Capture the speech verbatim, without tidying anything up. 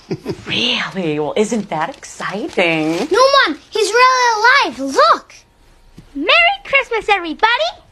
Really? Well, isn't that exciting? No, Mom, he's really alive. Look. Merry Christmas, everybody!